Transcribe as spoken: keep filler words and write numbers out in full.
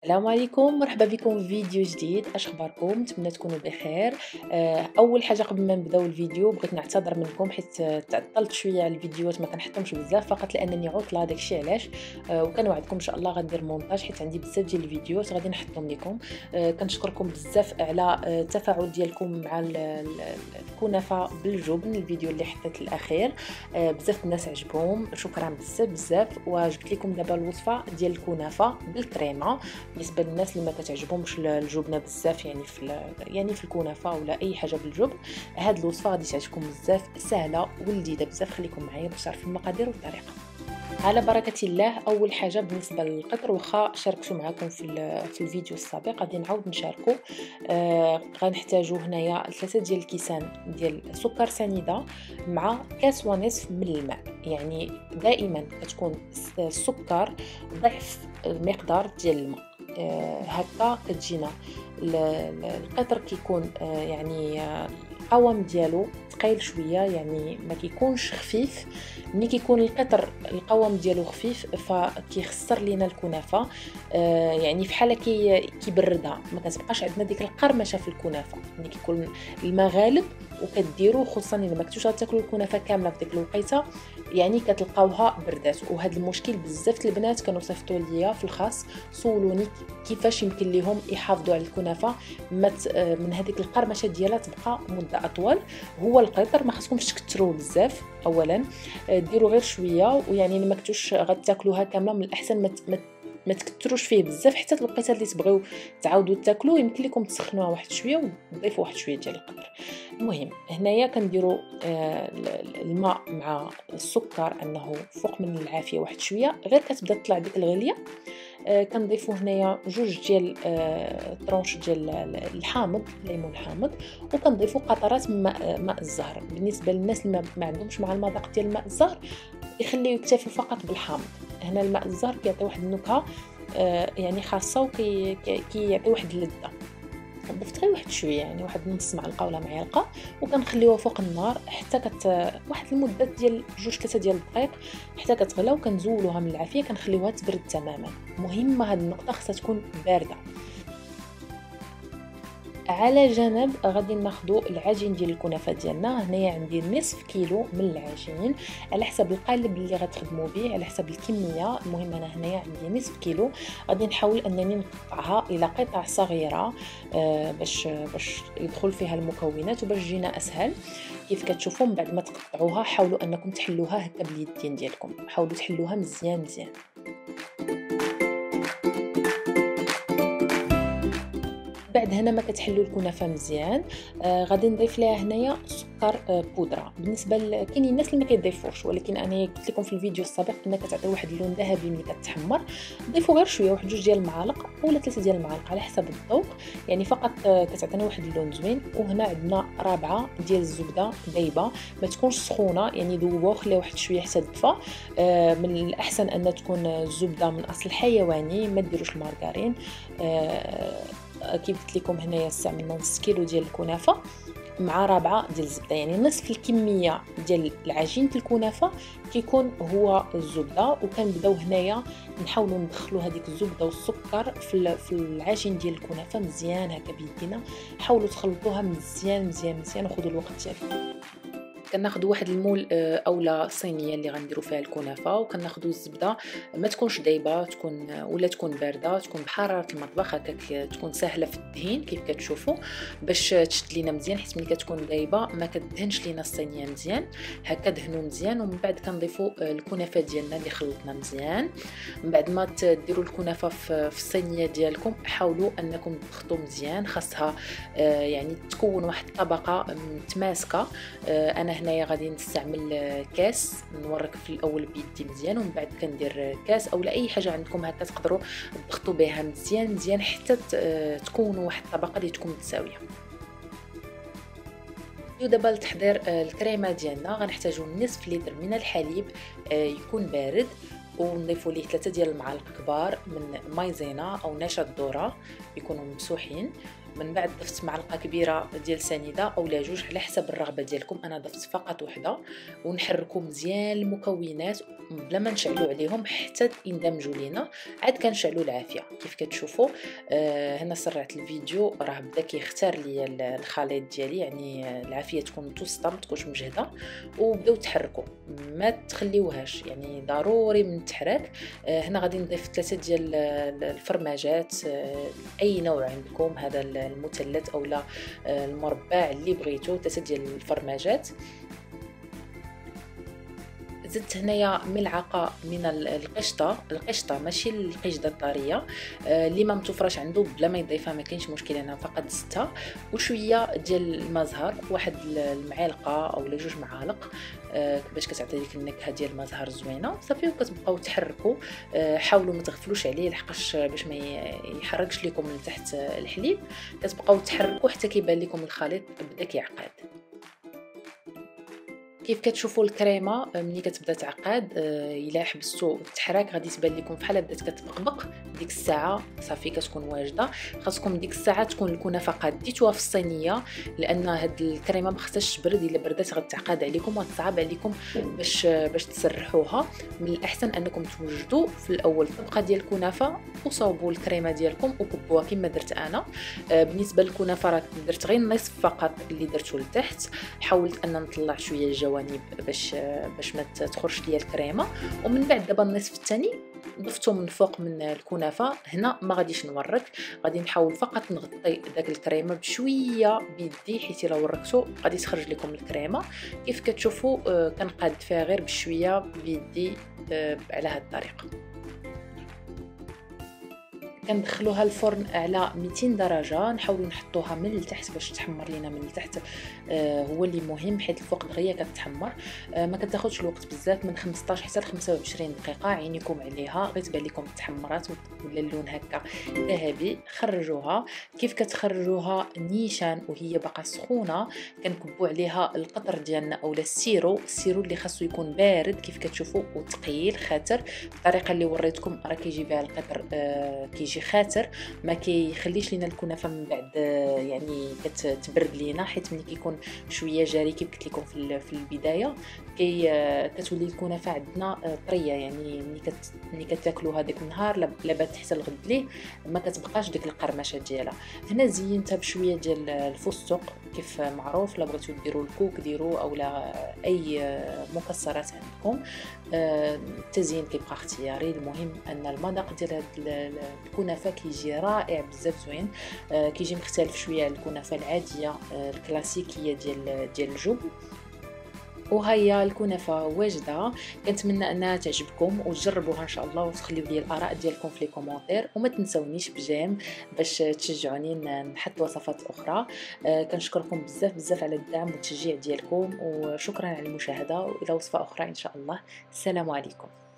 السلام عليكم، مرحبا بكم في فيديو جديد. اش اخباركم؟ نتمنى تكونوا بخير. آه، اول حاجه قبل ما نبداو الفيديو بغيت نعتذر منكم حيت آه، تعطلت شويه على الفيديوهات، ما كنحطهمش بزاف فقط لانني عطله، داكشي علاش. آه، وكنوعدكم ان شاء الله غندير مونتاج حيت عندي بزاف ديال الفيديوهات غادي نحطهم لكم. آه، كنشكركم بزاف على آه، التفاعل ديالكم مع ال- ال- الكنافه بالجبن، الفيديو اللي حطيت الاخير. آه، بزاف الناس عجبهم، شكرا بزاف بزاف. وجبت لكم دابا الوصفه ديال الكنافه بالكريمه. بالنسبه للناس اللي ما كتعجبهمش الجبنه بزاف، يعني في يعني في الكنافه ولا اي حاجه بالجبن، هاد الوصفه غادي تعجبكم بزاف، سهله ولذيذه بزاف. خليكم معايا باش تعرفوا المقادير والطريقه. على بركه الله. اول حاجه بالنسبه للقطر، واخا شاركته معكم في في الفيديو السابق غادي نعاود نشاركو. آه غنحتاجو هنايا ثلاثه ديال الكيسان ديال سكر سنيده مع كاس ونصف من الماء. يعني دائما كتكون السكر ضعف المقدار ديال الماء. آه هكا كتجينا القطر كيكون آه يعني آه القوام ديالو ثقيل شويه، يعني ما كيكونش خفيف. ملي كيكون القطر القوام ديالو خفيف فكيخسر لينا الكنافه. آه يعني فحال كي كيبردها، ما كتبقاش عندنا ديك القرمشه في الكنافه. ملي كيكون الماء غالب وكديروا، خصوصا الا ما كنتوش غتاكلوا الكنافه كامله في ديك الوقيته، يعني كتلقاوها بردات. وهذا المشكل بزاف البنات كانوا صيفطوا ليا في الخاص، سولوني كيفاش يمكن لهم يحافظوا على الكنافه من هذيك القرمشه ديالها تبقى مده اطول. هو القطر ما خصكمش تكثروه بزاف. اولا ديروا غير شويه، ويعني ما كنتوش غتاكلوها كامله من الاحسن ما ما تكثروش فيه بزاف، حتى الوقيته اللي تبغيو تعاودوا تاكلوه يمكن لكم تسخنوها واحد شويه وتضيفوا واحد شويه ديال القطر. المهم هنايا كنديروا آه الماء مع السكر انه فوق من العافيه واحد شويه، غير كتبدا تطلع ديك الغليه. آه كنضيفوا هنايا جوج ديال آه طرونش ديال الحامض، الليمون الحامض، وكنضيفوا قطرات من ماء, ماء الزهر. بالنسبه للناس اللي ما عندهمش مع المذاق ديال ماء الزهر يخليو يكتفي فقط بالحامض. هنا الماء الزهر كيعطي واحد النكهه آه يعني خاصه، وكي كيعطي واحد اللذه. ضفت غير واحد شويه، يعني واحد نص معلقه ولا معلقه، وكنخليوها فوق النار حتى كت واحد المده ديال جوج ثلاثه ديال الدقائق حتى كتغلى، وكنزولوها من العافيه كنخليوها تبرد تماما. مهمه هاد النقطه، خصها تكون بارده. على جنب غادي ناخذوا العجين ديال الكنافه ديالنا. هنايا عندي نصف كيلو من العجين، على حسب القالب اللي غتخدموا به، على حسب الكميه. المهم انا هنايا عندي نصف كيلو. غادي نحاول انني نقطعها الى قطع صغيره آه باش باش يدخل فيها المكونات وباش تجينا اسهل. كيف كتشوفوا من بعد ما تقطعوها حاولوا انكم تحلوها هكا باليدين ديالكم، حاولوا تحلوها مزيان مزيان. بعد هنا ما كتحلوا الكنافه مزيان، آه غادي نضيف ليها هنايا سكر آه بودره. بالنسبه ل... كاينين الناس اللي ما كيضيفوش، ولكن انا قلت لكم في الفيديو السابق انها كتعطي واحد اللون ذهبي ملي كتحمر. ضيفوا غير شويه، واحد جوج ديال المعالق اولا ثلاثه ديال المعالق على حسب الذوق، يعني فقط آه كتعطينا واحد اللون زوين. وهنا عندنا رابعه ديال الزبده ذايبه، ما تكونش سخونه، يعني ذوبوها وخليها واحد شويه حتى تدفى. آه من الاحسن ان تكون الزبده من اصل حيواني، ما ديروش المارغرين. آه كيف قلت لكم هنايا استعملنا نص كيلو ديال الكنافه مع رابعه ديال الزبده، يعني نصف الكميه ديال العجين الكنافه كيكون هو الزبده. وكنبداو هنايا نحاولوا ندخلوا هذيك الزبده والسكر في في العجين ديال الكنافه مزيان هكا بيدينا. حاولوا تخلطوها مزيان مزيان مزيان وخذوا الوقت ديالكم. كناخذوا واحد المول اولا صينيه اللي غنديروا فيها الكنافه، وكناخذوا الزبده ما تكونش دايبه، تكون ولا تكون بارده، تكون بحراره المطبخ هكاك، تكون سهله في الدهين كيف كتشوفوا باش تشد لينا مزيان. حيت ملي كتكون دايبه ما كدهنش لينا الصينيه مزيان. هكا دهنوا مزيان، ومن بعد كنضيفوا الكنافه ديالنا اللي خلطنا مزيان. من بعد ما تديروا الكنافه في الصينيه ديالكم حاولوا انكم تضغطوا مزيان، خاصها يعني تكون واحد الطبقه متماسكه. انا هنايا غادي نستعمل كاس نورك في الاول بيدي مزيان، ومن بعد كندير كاس اولا اي حاجه عندكم هكا تقدروا تضغطوا بها مزيان مزيان حتى تكونوا واحد الطبقه اللي تكون متساويه. دابا لتحضير الكريمه ديالنا غنحتاجوا نصف لتر من الحليب يكون بارد، ونضيفوا ليه ثلاثه ديال المعالق كبار من مايزينا او نشا الذره يكونوا ممسوحين. من بعد ضفت معلقه كبيره ديال سنيده او لا جوج على حسب الرغبه ديالكم. انا ضفت فقط وحده، ونحركوا مزيان المكونات بلا ما نشعلوا عليهم حتى يندمجوا لينا. عاد كنشعلوا العافيه كيف كتشوفوا. آه هنا سرعت الفيديو، راه بدا كيختار لي الخليط ديالي، يعني العافيه تكون متوسطه ما تكونش مجهده، وبداو تحركوا ما تخليوهاش، يعني ضروري من التحراك. آه هنا غادي نضيف ثلاثه ديال الفرماجات، آه اي نوع عندكم، هذا المثلث او لا المربع اللي بغيتو، ثلاثه ديال الفرماجات. زدت هنايا ملعقه من القشطه، القشطه ماشي القشده الطريه، اللي ما متوفرش عنده بلا ما يضيفها ما كاينش مشكل، انا فقط زدتها. وشويه ديال المزهر، واحد المعلقه او جوج معالق، باش كتعطي ديك النكهه ديال المزهر زوينه. صافي وكتبقاو تحركوا. حاولوا ما تغفلوش عليه لحقاش باش ما يحرقش لكم من تحت الحليب. كتبقاو تحركوا حتى كيبان لكم الخليط بدا كيعقد. كيف كتشوفوا الكريمه ملي كتبدا تعقد، الا حبستوا التحراك غادي تبان لكم بحال بدات كتبقبق. ديك الساعه صافي كتكون واجده. خاصكم ديك الساعه تكون الكنافه قاديتوها في الصينيه، لان هاد الكريمه ما خصهاش تبرد، الا بردات غتعقد عليكم وتصعب عليكم باش باش تسرحوها. من الاحسن انكم توجدوا في الاول طبقه ديال الكنافه وصاوبوا الكريمه ديالكم وكبوها كما درت انا. بالنسبه للكنافه راه درت غير النصف فقط اللي درته لتحت. حاولت ان نطلع شويه الجوانب باش باش ما تخرجش ليا الكريمه. ومن بعد دابا النصف الثاني ضفته من فوق من الكنافه. هنا ما غاديش نورك، غادي نحاول فقط نغطي داك الكريمه بشويه بيدي، حيت الا وركته غادي تخرج لكم الكريمه. كيف كتشوفوا كنقاد فيها غير بشويه بيدي على هذه الطريقه. كندخلوها الفرن على مئتين درجه، نحاولوا نحطوها من التحت باش تحمر لينا من التحت. آه هو اللي مهم، حيت الفوق دغيا كتحمر. آه ما كتاخذش الوقت بزاف، من خمسطاش حتى ل خمسة وعشرين دقيقه. عينيكم عليها غير تبان لكم تحمرات ولا اللون هكا ذهبي. خرجوها. كيف كتخرجوها نيشان وهي باقا سخونه، كنكبوا عليها القطر ديالنا اولا السيرو، السيرو اللي خاصو يكون بارد كيف كتشوفوا وثقيل خاطر الطريقه اللي وريتكم راه كيجي بها القطر آه كيجي خاطر، ما كيخليش لينا الكنافه من بعد يعني كتبرد لينا، حيت ملي كيكون شويه جاري كيف قلت لكم في في البدايه كي كتولي الكنافه عندنا طريه، يعني ملي كت ملي كتاكلوا هذاك النهار لابد حتى الغد ليه ما كتبقاش ديك القرمشه ديالها. هنا زينتها بشويه ديال الفستق كيف معروف، لا بغيتو ديروا الكوك ديروا اولا اي مكسرات عندكم. التزيين كيبقى اختياري، المهم ان المذاق ديال هاد الكنافه كيجي رائع بزاف زوين. كيجي مختلف شويه على الكنافه العاديه الكلاسيكيه ديال ديال الجبن. وهيا الكنافه واجده. كنتمنى انها تعجبكم وتجربوها ان شاء الله، وتخليو لي الاراء ديالكم في لي كومونتير، وما تنسونيش بجيم باش تشجعوني نحط وصفات اخرى. أه كنشكركم بزاف بزاف على الدعم والتشجيع ديالكم، وشكرا على المشاهده، والى وصفه اخرى ان شاء الله. السلام عليكم.